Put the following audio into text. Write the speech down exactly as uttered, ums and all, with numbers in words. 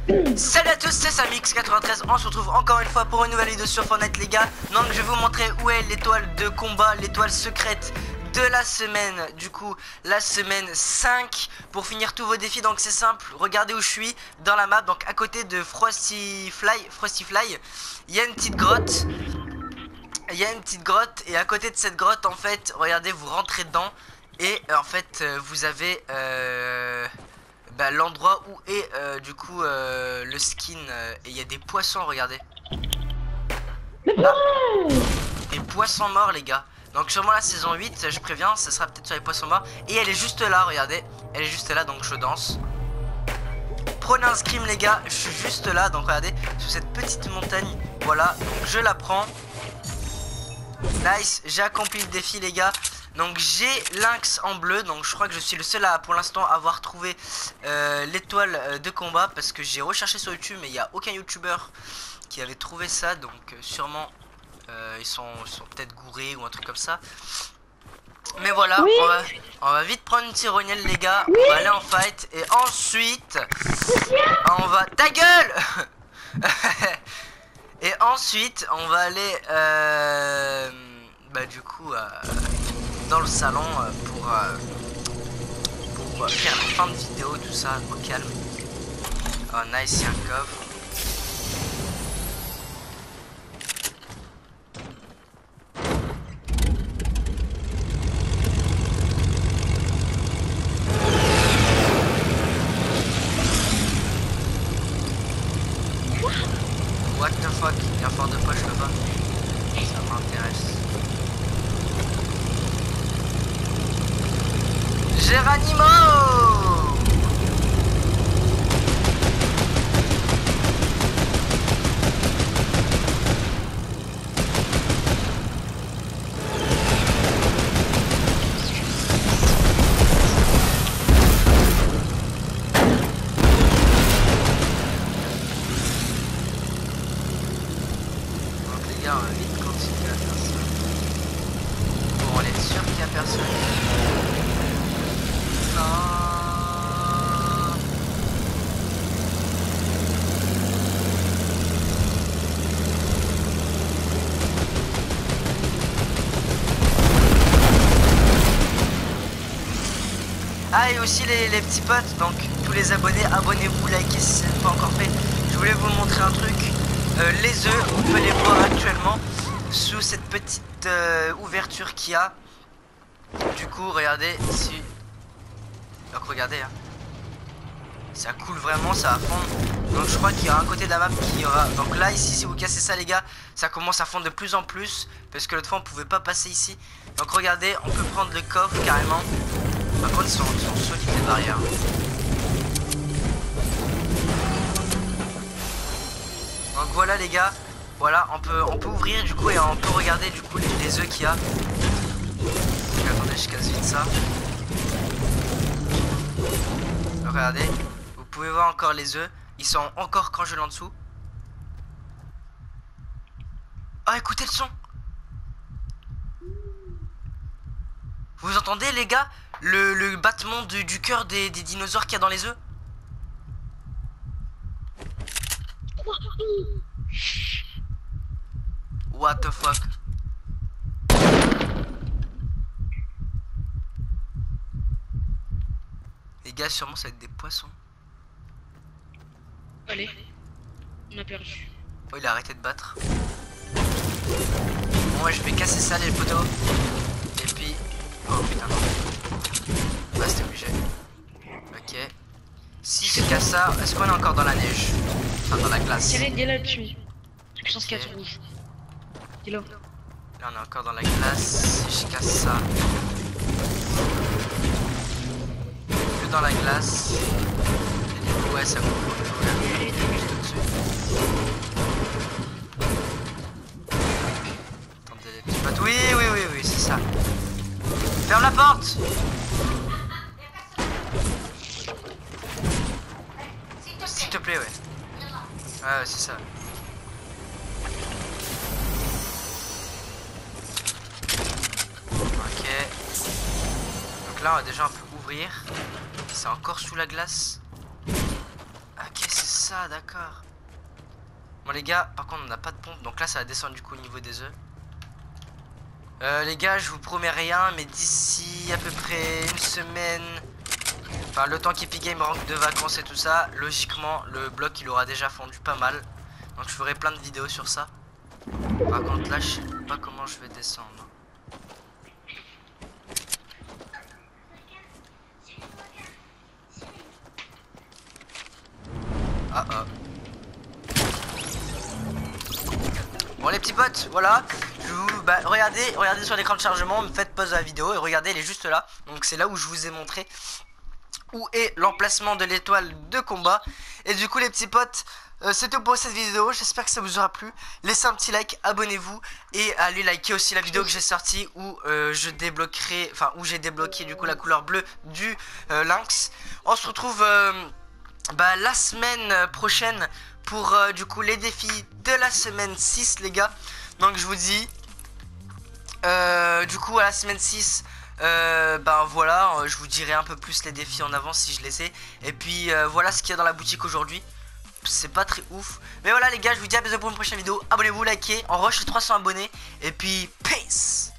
Salut à tous, c'est Samix quatre-vingt-treize, on se retrouve encore une fois pour une nouvelle vidéo sur Fortnite les gars. Donc je vais vous montrer où est l'étoile de combat, l'étoile secrète de la semaine. Du coup la semaine cinq pour finir tous vos défis. Donc c'est simple, regardez où je suis dans la map. Donc à côté de Frosty Fly, Frosty Fly, il y a une petite grotte. Il y a une petite grotte et à côté de cette grotte en fait, regardez, vous rentrez dedans. Et euh, en fait euh, vous avez euh, bah, l'endroit où est euh, du coup euh, le skin euh, et il y a des poissons, regardez. Ah, des poissons morts les gars. Donc sûrement la saison huit, je préviens, ça sera peut-être sur les poissons morts. Et elle est juste là, regardez. Elle est juste là, donc je danse. Prenez un scream les gars, je suis juste là, donc regardez, sur cette petite montagne. Voilà, donc je la prends. Nice, j'ai accompli le défi les gars. Donc j'ai lynx en bleu. Donc je crois que je suis le seul à pour l'instant avoir trouvé euh, l'étoile de combat. Parce que j'ai recherché sur YouTube, mais il n'y a aucun youtubeur qui avait trouvé ça. Donc euh, sûrement euh, ils sont, ils sont peut-être gourés ou un truc comme ça. Mais voilà, oui. on, va, on va vite prendre une tyrolienne les gars, oui. On va aller en fight. Et ensuite on va... Ta gueule. Et ensuite on va aller euh, bah du coup euh, dans le salon euh, pour, euh, pour faire la fin de vidéo, tout ça au calme. Oh nice, il y a un coffre. What the fuck, il y a un fort de poche là-bas. Ça m'intéresse. Geronimo! On va vite continuer à faire ça pour être sûr qu'il n'y a personne. Non. Ah, et aussi les, les petits potes, donc tous les abonnés, abonnez-vous, likez si ce n'est pas encore fait. Je voulais vous montrer un truc. Euh, les œufs, on peut les voir actuellement sous cette petite euh, ouverture qu'il y a. Du coup, regardez ici. Donc regardez, hein. Ça coule vraiment, ça va fondre. Donc je crois qu'il y aura un côté de la map qui y aura. Donc là, ici, si vous cassez ça, les gars, ça commence à fondre de plus en plus. Parce que l'autre fois, on pouvait pas passer ici. Donc regardez, on peut prendre le coffre carrément. Par contre, ils sont, ils sont solides les barrières. Donc voilà les gars, voilà, on peut on peut ouvrir du coup et on peut regarder du coup les, les œufs qu'il y a. Donc, attendez, je casse vite ça. Donc, regardez, vous pouvez voir encore les œufs, ils sont encore congelés en dessous. Oh, écoutez le son. Vous entendez les gars le, le battement du, du cœur des, des dinosaures qu'il y a dans les œufs? What the fuck? Les gars, sûrement ça va être des poissons. Allez, on a perdu. Oh, il a arrêté de battre. Bon, ouais, je vais casser ça les poteaux. Et puis... Oh putain, non. Ouais, c'était obligé. Ok. Si je casse ça, est-ce qu'on est encore dans la neige? Enfin, dans la glace. Il est là-dessus. Puissance quatre rouge. Il est là. Là, on est encore dans la glace. Si je casse ça. Que dans la glace. Et du coup, ouais, ça coupe. Il est juste au-dessus. Attendez, les petits potes. Oui, oui, oui, oui, c'est ça. Ferme la porte! S'il te plaît, ouais. Ouais, ouais, c'est ça. Ok. Donc là, on va déjà un peu ouvrir. C'est encore sous la glace. Ok, c'est ça, d'accord. Bon les gars, par contre on n'a pas de pompe, donc là ça va descendre du coup au niveau des œufs. Euh, les gars, je vous promets rien, mais d'ici à peu près une semaine, enfin le temps qu'Epic Games rentre de vacances et tout ça, logiquement le bloc il aura déjà fondu pas mal. Donc je ferai plein de vidéos sur ça. Par contre là je sais pas comment je vais descendre. Ah ah. Bon les petits potes, voilà. Je vous, bah, regardez, regardez sur l'écran de chargement, me faites pause à la vidéo et regardez, elle est juste là. Donc c'est là où je vous ai montré où est l'emplacement de l'étoile de combat. Et du coup les petits potes, euh, c'est tout pour cette vidéo. J'espère que ça vous aura plu. Laissez un petit like, abonnez-vous et allez liker aussi la vidéo que j'ai sortie où euh, je débloquerai, enfin où j'ai débloqué du coup la couleur bleue du euh, lynx. On se retrouve euh, bah, la semaine prochaine pour euh, du coup les défis de la semaine six les gars. Donc je vous dis euh, du coup à la semaine six, euh, ben voilà, euh, je vous dirai un peu plus les défis en avance si je les sais. Et puis euh, voilà ce qu'il y a dans la boutique aujourd'hui. C'est pas très ouf, mais voilà les gars, je vous dis à bientôt pour une prochaine vidéo. Abonnez-vous, likez, on rush trois cents abonnés. Et puis peace.